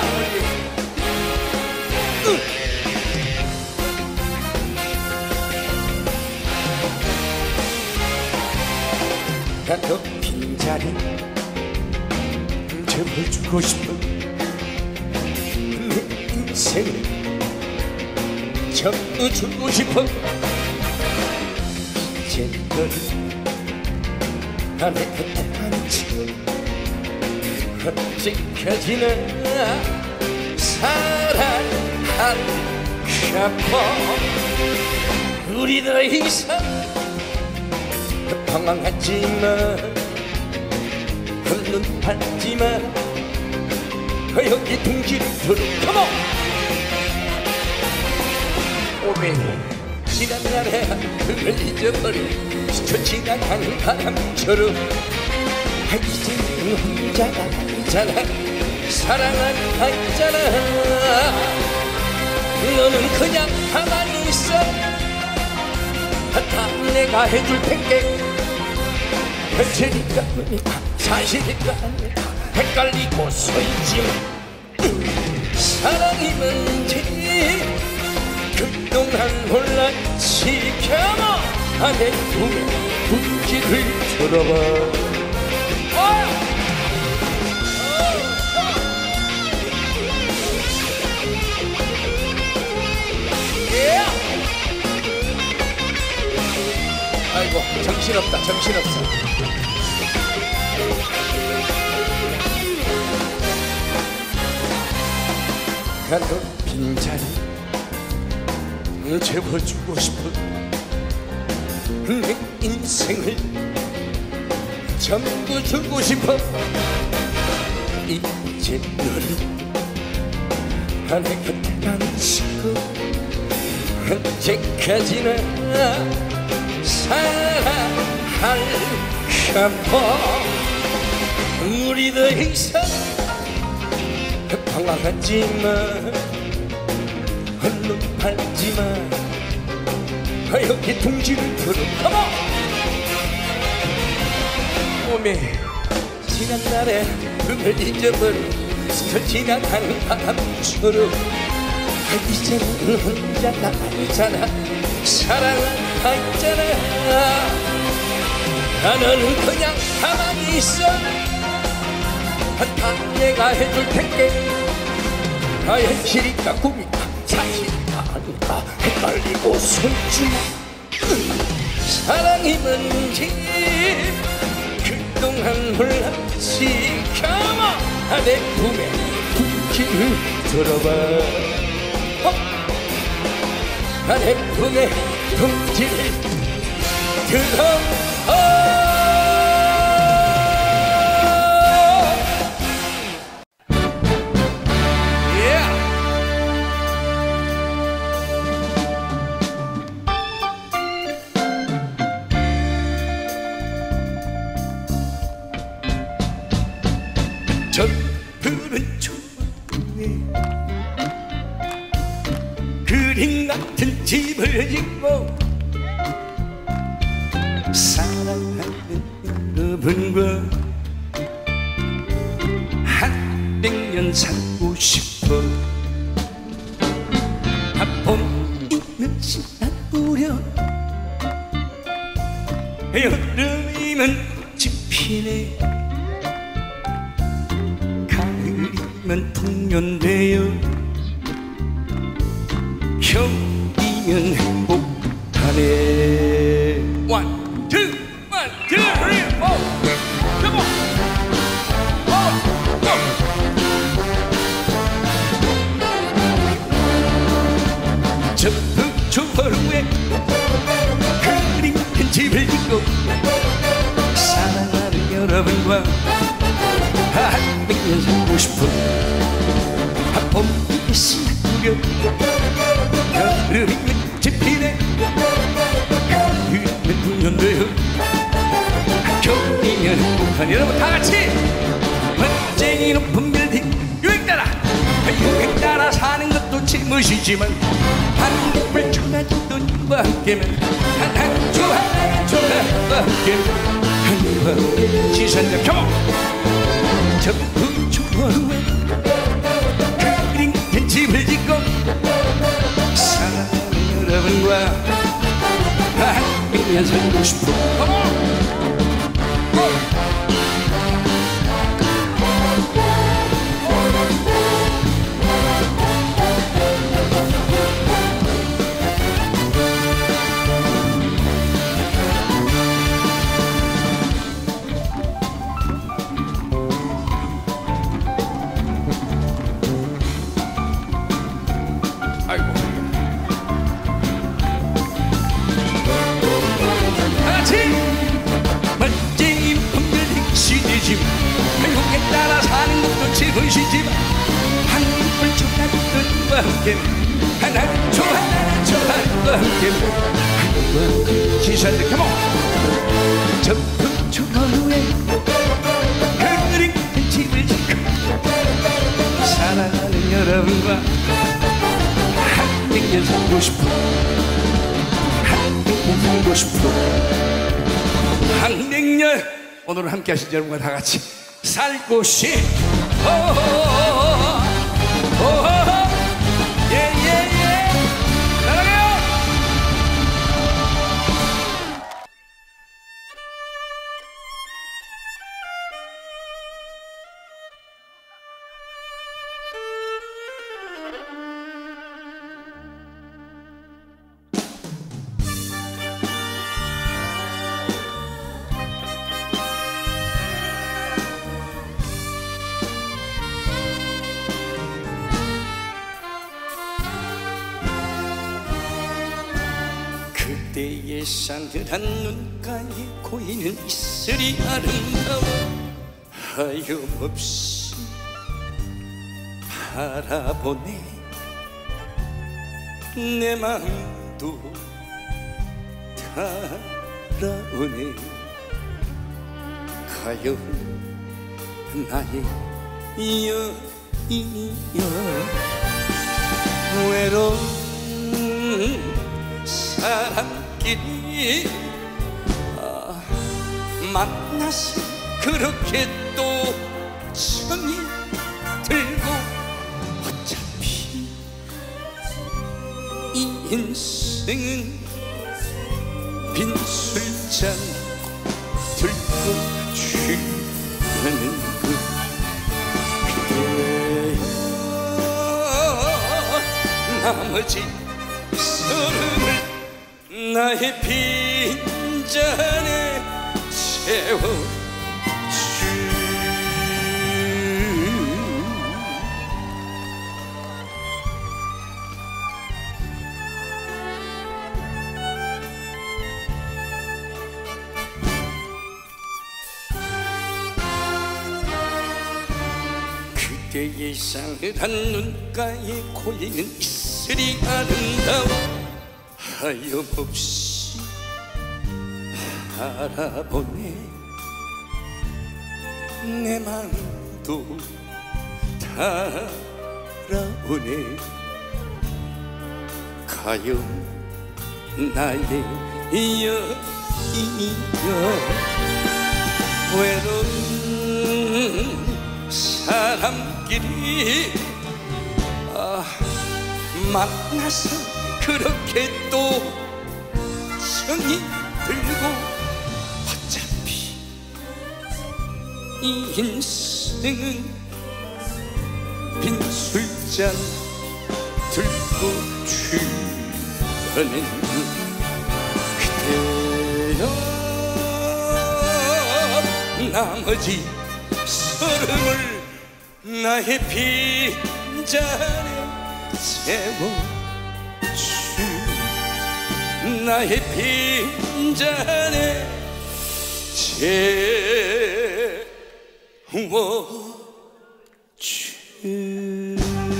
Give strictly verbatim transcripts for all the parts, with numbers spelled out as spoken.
나도 빈자리 채워주고 싶어. 내 인생을 전부 주고 싶어. 이제 너를 내 곁에 앉히고 언제까지나 사랑할까 봐. 우리 더 이상 방황하지마, 흘른 팔지마. 여기 둥지를 들어 컴온. 오메 지난 날의 그걸 잊어버려 스쳐 지나가는 바람처럼. 이제는 혼자가 아니잖아, 사랑하는 아니잖아. 너는 그냥 가만히 있어. 다 내가 해줄 텐게. 현실일까 사실일까 헷갈리고 서있지만 사랑이 뭔지 그동안 몰랐지. 켜머 내 꿈의 둥지를 들어봐. 아이고 정신없다 정신없어. 나도 빈자리 채워주고 싶어. 내 인생을 전부 주고 싶어. 이제 너를 내 곁에 앉히고 언제까지나 사랑할까 봐. 우리 더 이상 방황하지마, 홀로 팔지마. 여기 둥지를 들어 컴온. 오메 지난 날의 그걸 잊어버려 스쳐 지나가는 바람처럼. 이제는 혼자가 아니잖아, 사랑은 있잖아. 너는 그냥 가만히 있어. 다 내가 해줄 텐게. 현실일까 꿈일까 사실일까 아닐까 헷갈리고 서있지만 사랑이 뭔지 그동안 몰랐지. 켜마 내 품에 둥지를 들어봐. 어? 내 품에 둥지를 들어봐. 저 푸른 초원에 그림 같은 집을 짓고 사랑하는 여러분과 한 백년 살고 싶어. 봄 있는 시간 무렵 여름이면 꽃이 피네, 가을이면 풍년되어 겨울이면 행복하네. One, two, one, two, three, four. Come on. Oh, go. 저 북초원에 그림 같은 집을 짓고 사랑하는 여러분과 한 백년 살고 싶어. 봄이 시구려 여름이면 꽃이 피네, 가을이면 풍년되어 겨울이면 행복한. 여러분 다같이 멋쟁이 높은 빌딩 유행 따라 유행 따라 사는 것도 재무시지만 한국을 초라지도 님과 함께면 한 주 하나의 초라와 함께면 하늘과 함께 지산자 켜모 저 북초원에 백년 살고 싶어. 행복에 따라 사는 것도 즐거우시지만 한국을 좋아하는 것과 함께 하나를 좋아하는 좋아하는 것과 함께 한국과 시선들 컴온 전부 초하루에 그림 같은 집을 짓고 사랑하는 여러분과 한백년 살고 싶어. 한백년 살고 싶어. 한백년 오늘 함께 하신 여러분과 다 같이 살고 싶어. 예예예 사랑해요. 그때의 상들한 눈가에 고이는 이슬이 아름다워 하염없이 바라보네. 내 마음도 달아오네. 가요 나의 여인이여 외로운 사람끼리 아, 만나서 그렇게 또 정이 들고 어차피 이 인생은 빈술잔 들고 취하는 그 그대여 나머지 서름을 나의 빈잔에 채워주. 그대의 상한 눈가에 고이는 이슬이 아름다워 하염없이 바라보네. 내 마음도 달아오네. 가요 나의 여인이여 외로운 사람끼리 아, 만나서 그렇게 또 정이 들고 어차피 이 인생은 빈술잔 들고 취하는 그대여 나머지 서름을 나의 빈잔에 채워 나의 빈잔에 채워주.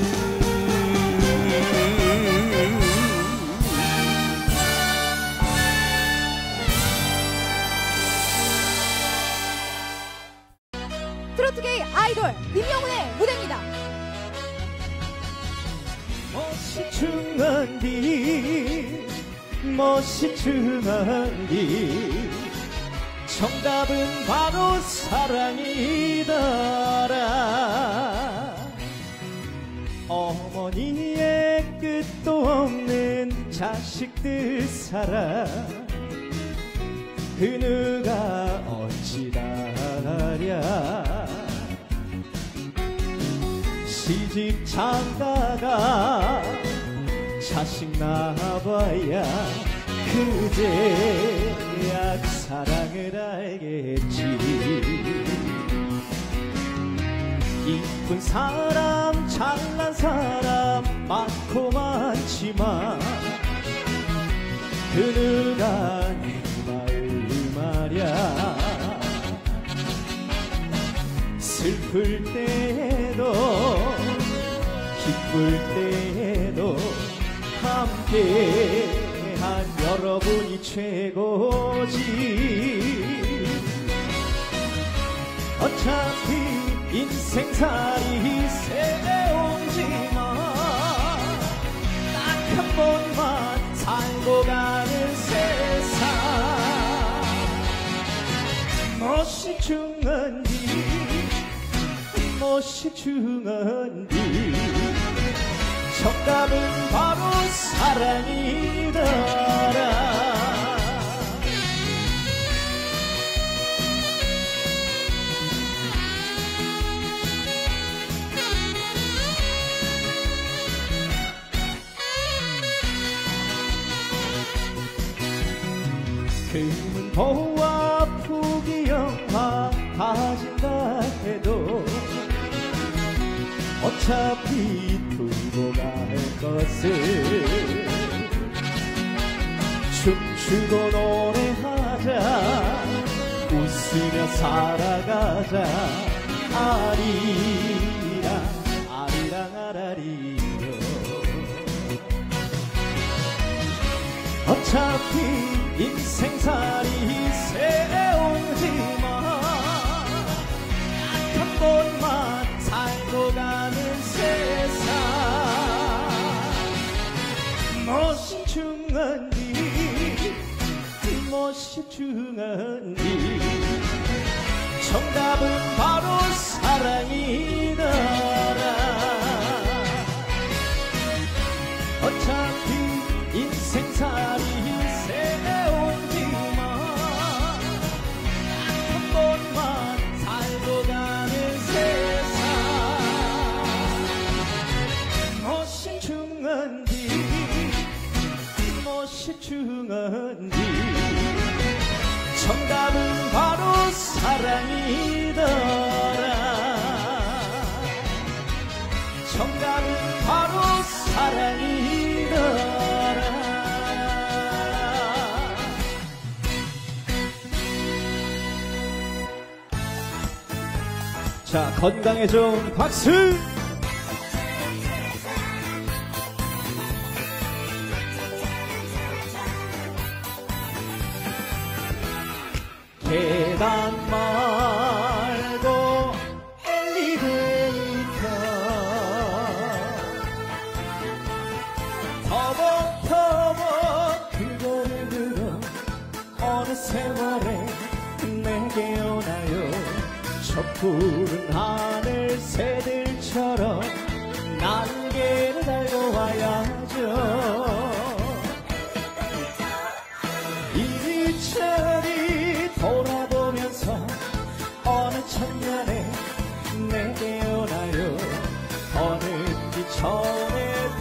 트로트계의 아이돌 임영웅의 무대입니다. 멋있지만 니 멋있지만 니 정답은 바로 사랑이더라. 어머니의 끝도 없는 자식들 사랑 그 누가 어찌 다랴 시집 장가가 자식 낳아봐야 그제야 사랑을 알겠지 이쁜 사람 잘난 사람 많고 많지만 그 누가 내 마음 말야 슬플 때에도 기쁠 때에도 함께한 여러분이 최고지 어차피 인생살이 세옹지만 딱 한 번만 살고 가는 세상 무엇이 중요한지 무엇이 중요한지 정답은 바로 사랑이더라 금은보와 부귀영화 가진다 해도 어차피 두고 갈 것을 춤추고 노래하자 웃으며 살아가자 아리랑 아리랑 아라리요 어차피 인생살이 세옹지만 딱 한 번만 살고 가는 세상 무엇이 중요한지 무엇이 중요한지 정답은 바로 사랑이더라 어차피 인생살이 세옹지만 딱 한 번만 살고 가는 세상 무엇이 중요한지 무엇이 중요한지 정답은 바로 사랑이더라 정답은 바로 사랑이더라 자, 건강에 좋은 박수! 계단 말고 엘리베이터 터벅터벅 두근두근 어느 세월에 내게 오나요 저 푸른 하늘 새들처럼 날개를 달고 와야죠 이리저리 돌아보면서 어느 첫날에 내게 오나요 어느 비 전에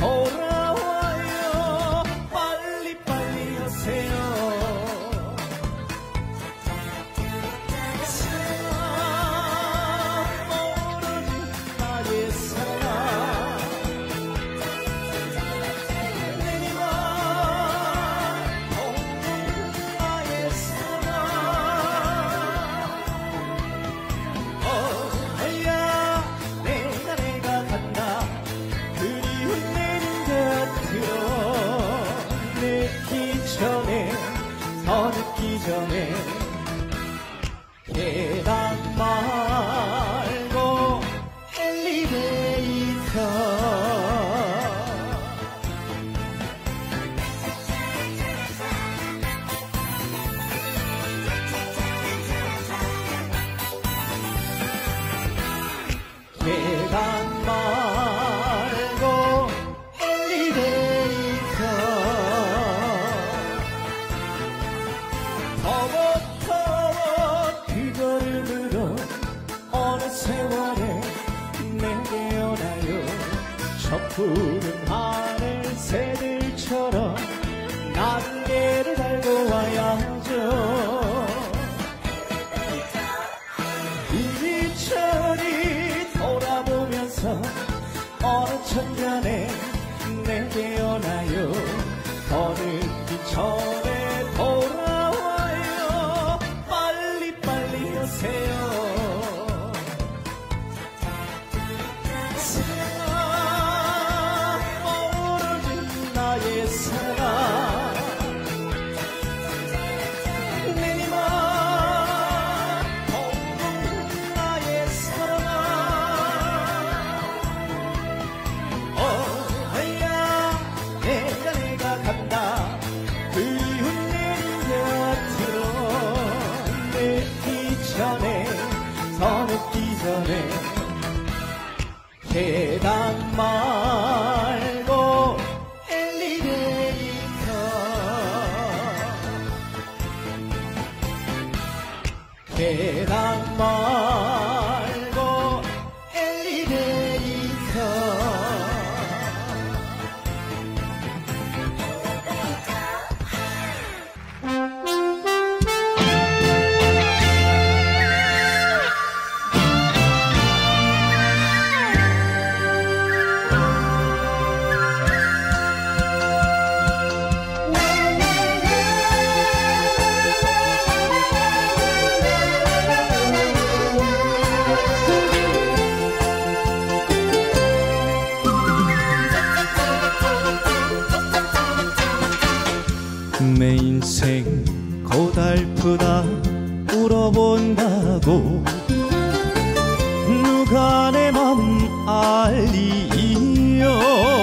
돌아와요 빨리빨리 오세요 더 늦기 전에 계단 말고 엘리베이터 계단 말고 저 푸른 하늘 새들처럼 날개를 달고 와야죠. 이리저리 돌아보면서 어느 천년에 내게 오나요. 거르기 전에 돌아와요. 빨리 빨리 오세요. 사랑 멀어진 나의 사랑 내니만 보고픈 나의 사랑아. 어야 내가 내가 간다 그리운 내 곁으로. 늦기 전에 더 늦기 전에 계단 말고 엘리베이터. 계단 말고 엘리베이터. 내 인생 고달프다 울어본다고 누가 내 맘 알리요.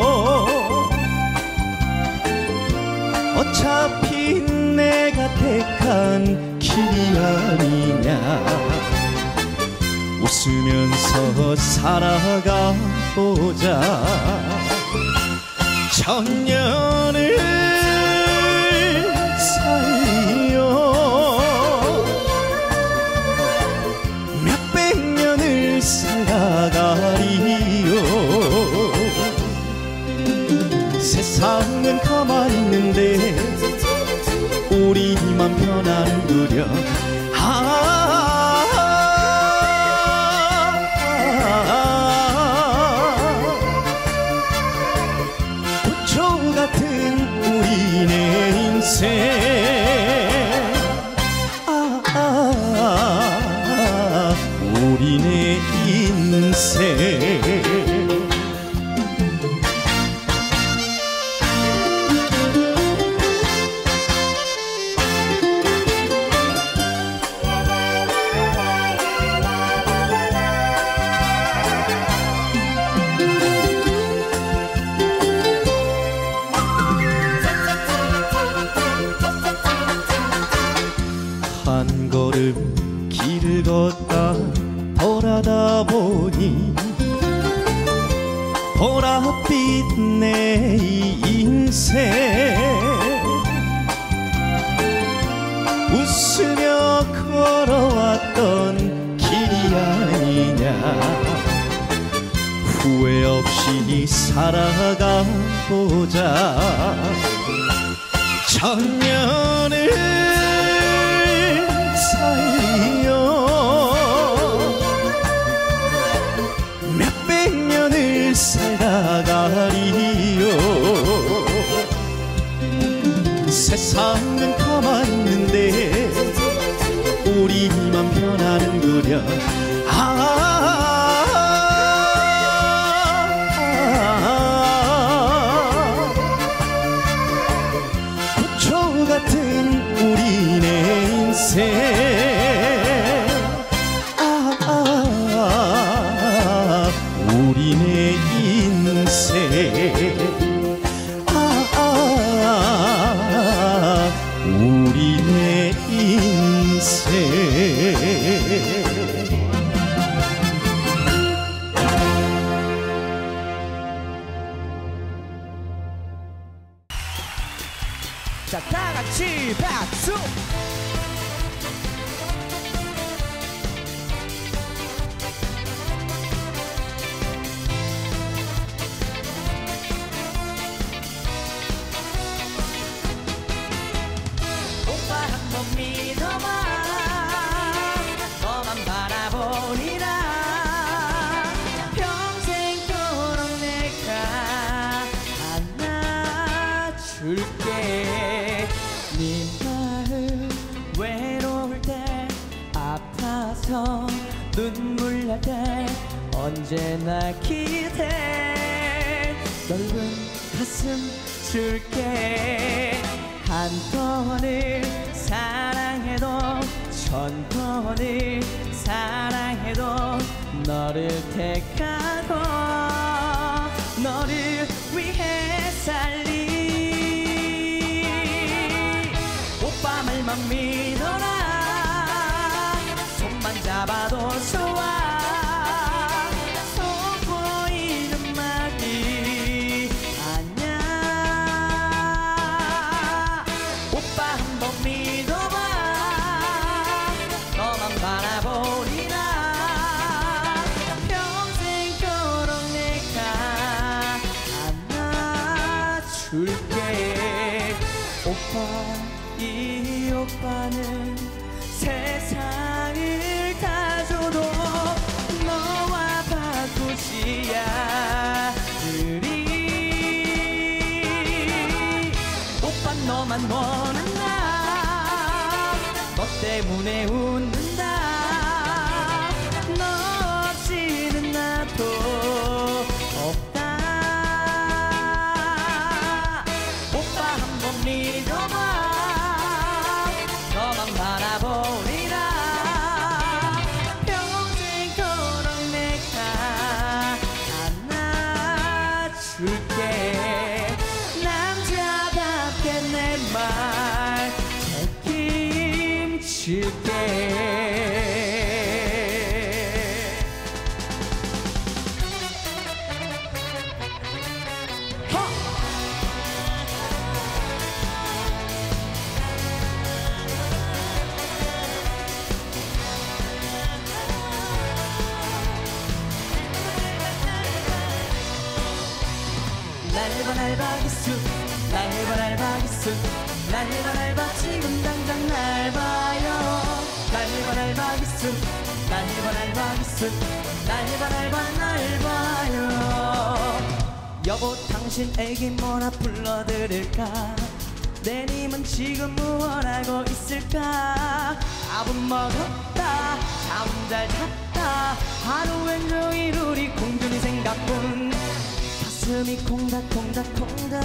어차피 내가 택한 길이 아니냐. 웃으면서 살아가 보자. 천년을 몇백 년을 살아가리요. 세상은 가만히 있는데 우리만 변하는구려. 아, 부초 같은 우리네 인생. 아, 아, 아, 우리네 인생. 한 걸음 길을 걷다 돌아다 보니 보랏빛 내 인생. 웃으며 걸어왔던 길이 아니냐. 후회 없이 살아가 보자. 천년을 몇백 년을 살아가리요. 세상은 가만히 있는데 우리만 변하는구려. 아, 부초 같은 우리네 인생. 우리네 인생. 아, 아, 우리네 인생. 자, 다 같이 박수. 줄게. 네 마음 외로울 때 아파서 눈물 날 때 언제나 기대. 넓은 가슴 줄게. 한 번을 사랑해도 천 번을 사랑해도 너를 택하고 너를 위해 살리. 오빠 말만 믿어라. 손만 잡아도 좋아. 보이는 말이 아냐. 오빠 한번 믿어봐. 너만 바라보리라. 평생도록 내가 안아줄게. 오빠 이 오빠는 세상을 다 줘도 너와 바꾸지 않으리. 오빠 너만 원한다. 너 때문에 웃는다. 너 없이는 나도 없다. 오빠 한번 믿어봐. 너만 바라보리라. 평생도록 내가 안아줄게. 남자답게 내 말 책임질게. 날봐 날봐 기수 날봐 날봐 기수 날봐 날봐 지금 당장 날 봐요. 날봐 날봐 기수 날봐 날봐 기수 날봐 날봐 날 봐요. 여보 당신에게 뭐라 불러드릴까. 내님은 지금 무얼 하고 있을까. 밥은 먹었다 잠 잘 잤다. 하루 왼종일 우리 공주니 생각뿐. 가슴이 콩닥콩닥콩닥.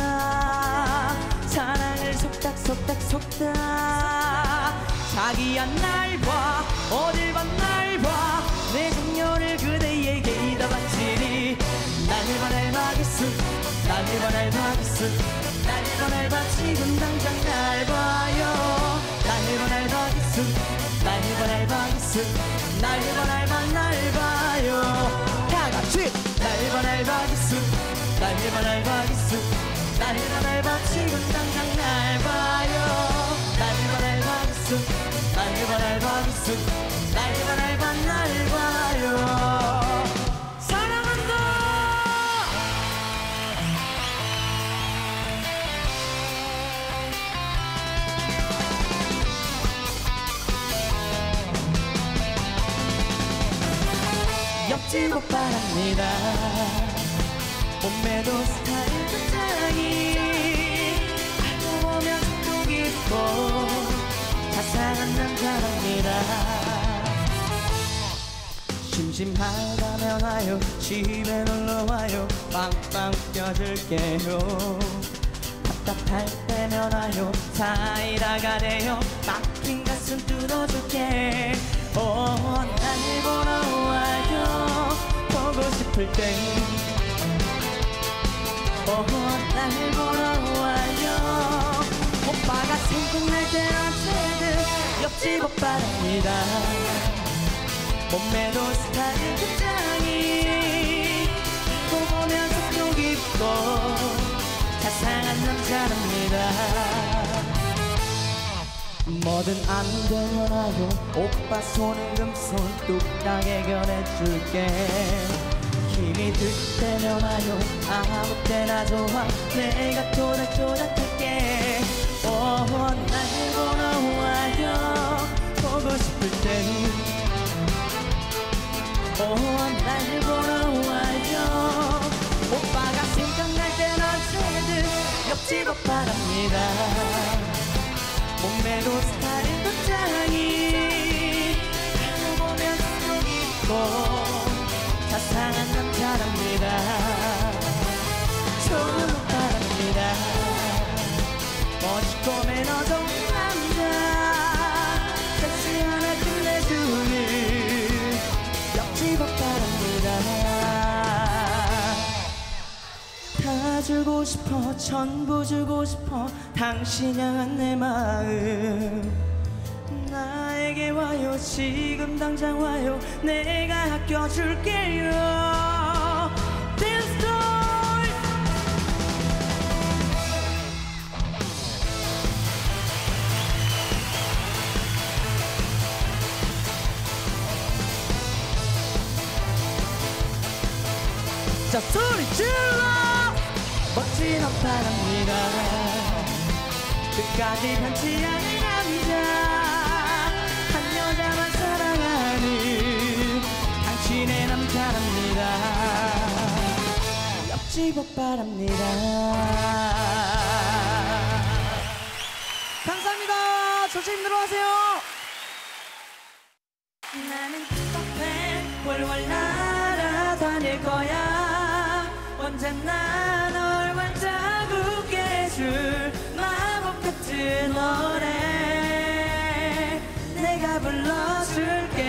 사랑을 속닥속닥 속닥. 자기야 날 봐 어딜 봐 날 봐. 내 정열을 그대에게 다 바치리. 날 봐 날 봐 기수 날 봐 날 봐 기수 날 봐 날 봐 지금 당장 날 봐요. 날 봐 날 봐 기수 날 봐 날 봐 기수 날 봐 날 봐 날 봐요. 다같이 날 봐 날 봐 기수 날 봐 날 봐 기수 날 봐 날 봐 지금 당장 날 봐요. 날 봐 날 봐 기수 날 봐 날 봐 기수 날 봐 날 봐 날 봐요. 사랑한다. 옆집 오빠랍니다. 몸매도 스타일 끝장이. 알고 보면 속도 깊고 자상한 남자랍니다. 심심하다면 와요 집에 놀러와요. 빵빵 껴줄게요. 답답할 때면 와요 사이다가 돼요. 막힌 가슴 뚫어줄게. 오 날 보러 와요 보고 싶을 땐. 오 날 보러 와요. 오빠가 생각날 땐 언제든 옆집 오빠랍니다. 몸매도 스타일 끝장이. 보면 속도 깊고 자상한 남자랍니다. 뭐든 안 되면 와요 오빠 손은 금손 뚝딱 해결해줄게. 힘이 들 때면 와요 아무 때나 좋아 내가 토닥토닥할게. 오 날 보러 와요 보고 싶을 땐. 오 날 보러 와요. 오빠가 생각날 땐 언제든 옆집 옆집어 바랍니다. 몸매도 스타일도 짱이 보면 속 있고 자상한 남자랍니다. 좋은 옷 바랍니다. 멋있고 매너 좋은 남자 섹시 하나 끝내주는 옆집 옷 바랍니다. 다 주고 싶어 전부 주고 싶어 당신 향한 내 마음 나에게 와요 지금 당장 와요 내가 아껴줄게요. Dance Toy 자 소리 질러 멋진 옷 바랍니다. 끝까지 변치 않을 남자 한 여자만 사랑하는 당신의 남자랍니다. 옆집 옷 바랍니다. 감사합니다. 조심 들어가세요. 나는 픽업해 월월 날아다닐 거야. 언제나 널 발자국게 해줄 마법 같은 노래 내가 불러줄게.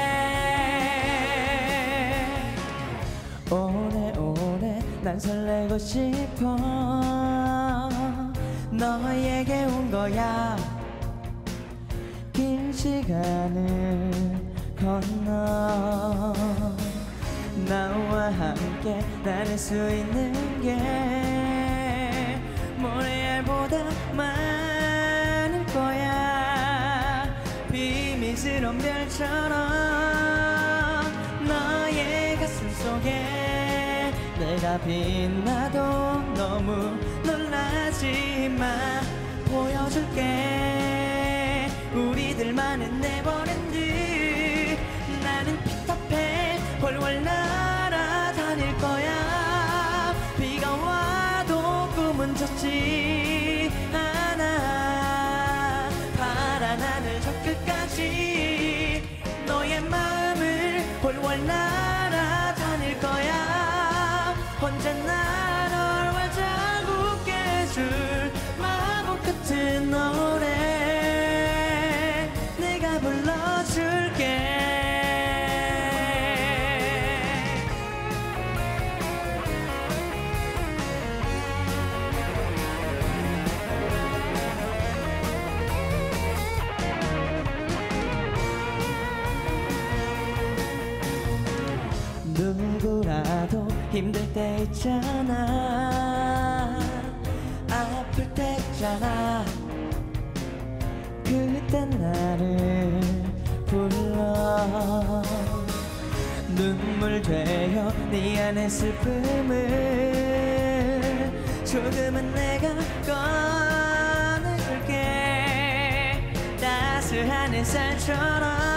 오래오래 난 설레고 싶어 너에게 온 거야. 긴 시간을 건너 나와 함께 나눌 수 있는 게 모래알보다 많을 거야. 비밀스러운 별처럼 너의 가슴 속에 내가 빛나도 너무 놀라지 마. 보여줄게 우리들만의 네버랜드. 나는 피터팬 훨훨 날아다닐 거야. 비가 와도 꿈은 젖지 않아. 파란 하늘 저 끝까지 너의 마음을 훨훨 날아다닐 거야. 언제나 널 발자국게 해줄 마법 같은 노래 내가 불러줄게. 누구라도 힘들 때 있잖아. 아플 때 있잖아. 그땐 나를 불러. 눈물 되어 네 안의 슬픔을 조금은 내가 꺼내줄게. 따스한 햇살처럼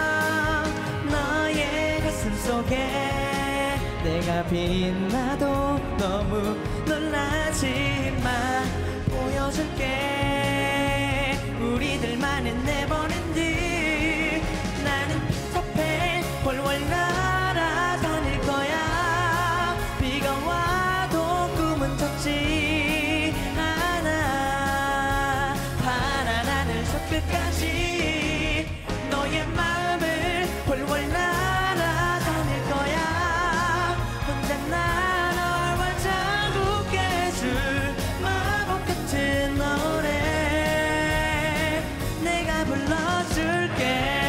너의 가슴 속에 내가 빛나도 너무 놀라지 마. 보여줄게 우리들만의 네버랜드. 나는 피터팬 훨훨 날아다닐 거야. 비가 와도 꿈은 젖지 않아. 파란 하늘 저 끝까지 너의 마음을 훨훨 날아다닐 거야. 언제나 널 발자국게 해줄 마법 같은 노래 내가 불러줄게.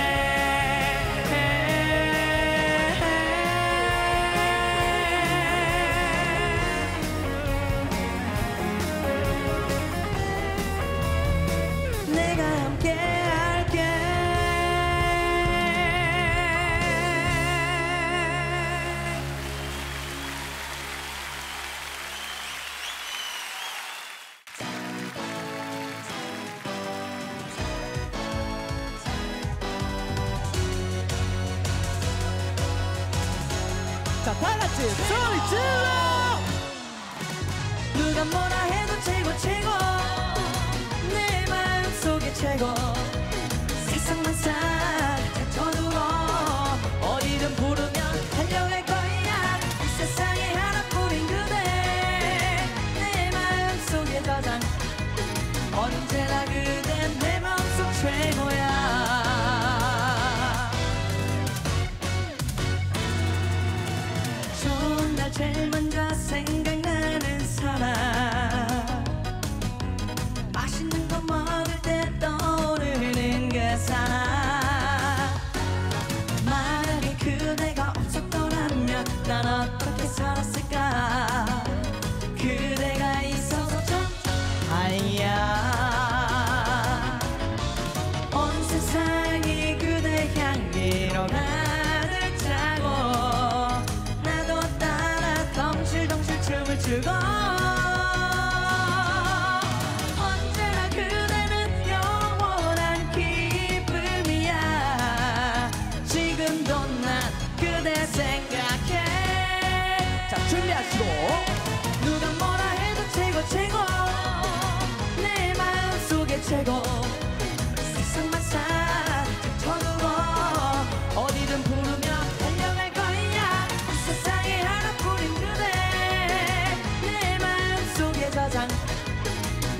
내가 함께 할게. 자, 다같이 소리 질러. 누가 뭐라 해도 최고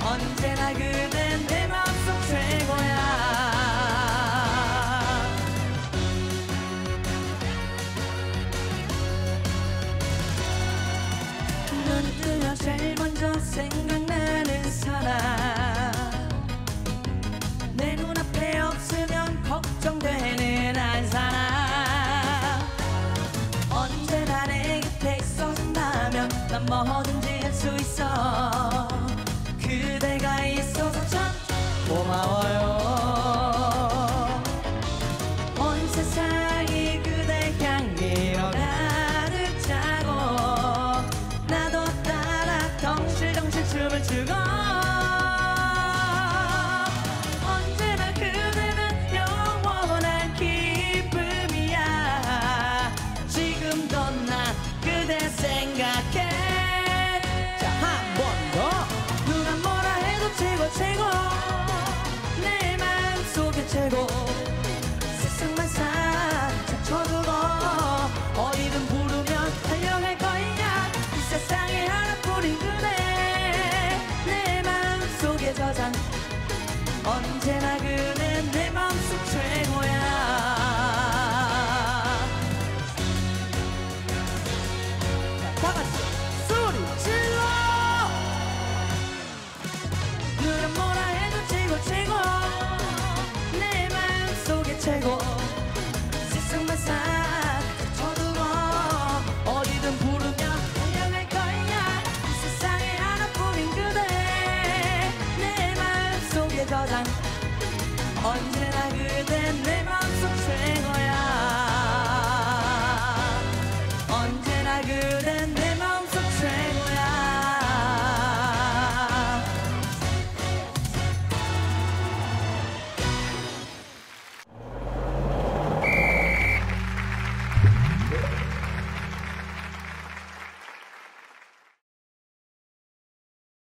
언제나 그댄 내 맘속 최고야. 눈 뜨면 제일 먼저 생각나는 사람, 내 눈앞에 없으면 걱정되는 한 사람, 언제나 내 곁에 있어준다면 난 뭐든지 할 수 있어. 그대가 있어서 참 고마워요. 온 세상이 그대 향기로 가득 차고 나도 따라 덩실덩실 춤을 추고 언제나 그대는 영원한 기쁨이야. 지금도 난 그대 생각해. 자, 한 번 더. 누가 뭐라 해도 최고 최고 내 마음속에 최고. 세상만 살짝 쳐두고 어디든 부르면 달려갈 거야. 이 세상에 하나뿐인 그대 내 마음속에 저장. 언제나 그대 내 마음속 최고야. 다 같이 소리 질러. 누가 뭐라 해도 최고 최고 내 마음속에 최고. 세상만 싹 쳐두고 어디든 부르면 달려갈 거야. 이 세상에 하나뿐인 그대 내 마음속에 저장. 언제